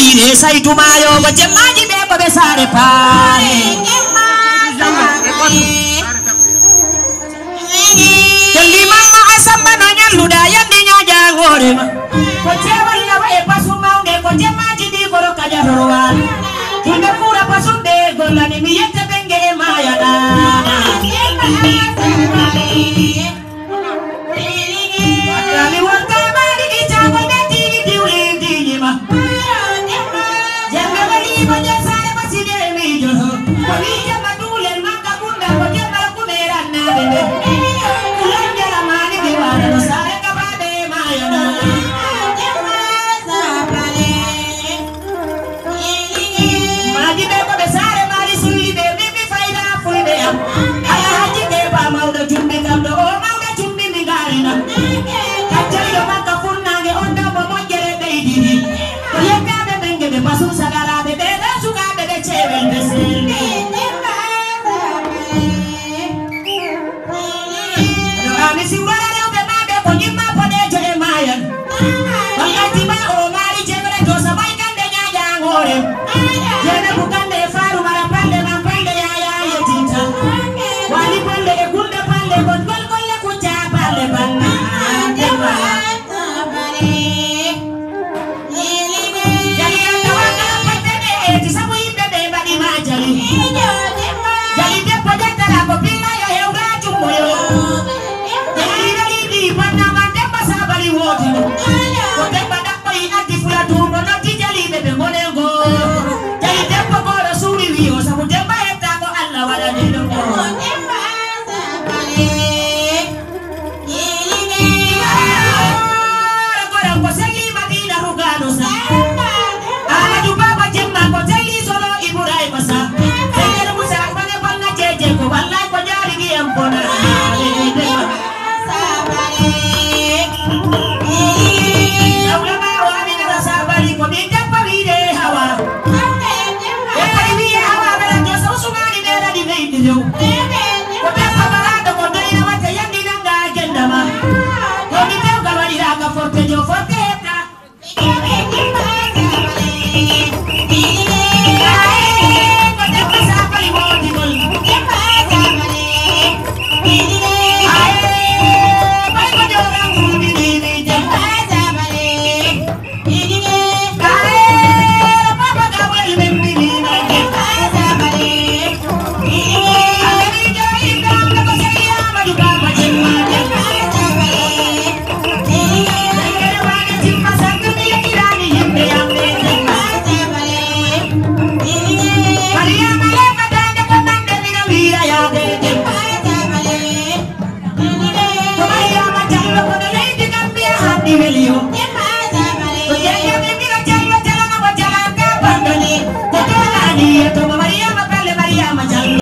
ire sai tumayo go jemmaji be ko be sare pare Jali mama asamba no nyaluda yandi nyaja ngore ma ko cewal na e pasu maunde ko jemmaji di goro kaja rowan tunde pura pasunde golani mi yette benge e mayada Dali wonta mari di jago de di diuli di nyima Jembe wali ko sare baside mi joho ko ni jemma dule maka kunda ko jemma ko mera na bende Kulanjala mani di wala no sare ka bade mayada Magi be ko be sare mari sulli be mi fayda fulbe am ala haji be ba mawdo jumbe kam do o mawdo jumbe mi garina Kajalo maka funange onda bo mojere be didi ko yeka be benge be pasu sagara be be suga be chewel be silbe Ami si wala re be ma be ko nyima po de je mayan Wakati ba o mari jebere to sabai kande nyaja ngore Jene bukande faru mara pande na pande ya yetinta Wali pande e gunda pande ko gol gol ku ja pande banna Dewa Jali anda waka pande e ti sabu imbe be badi majali Jali de project la ko pinga yo he ura chumbo yo Jali dali di panna mande pasabali woti Ko te bada ko ina ti fula tumbo no ti jali be be ngolengo Jali de ko goro suri wi o sabu de ba eta ko Allah wala ni do Ko segi madina rugano sa Ala du baba jemma ko jali solo Ibrahim sa Tegel musa bane banga jeje ko wallahi ko jari gi am bona Ulama wa min rasabali ko bi tapari de hawa E pari wi hawa bela to so sumani bela di veiti yo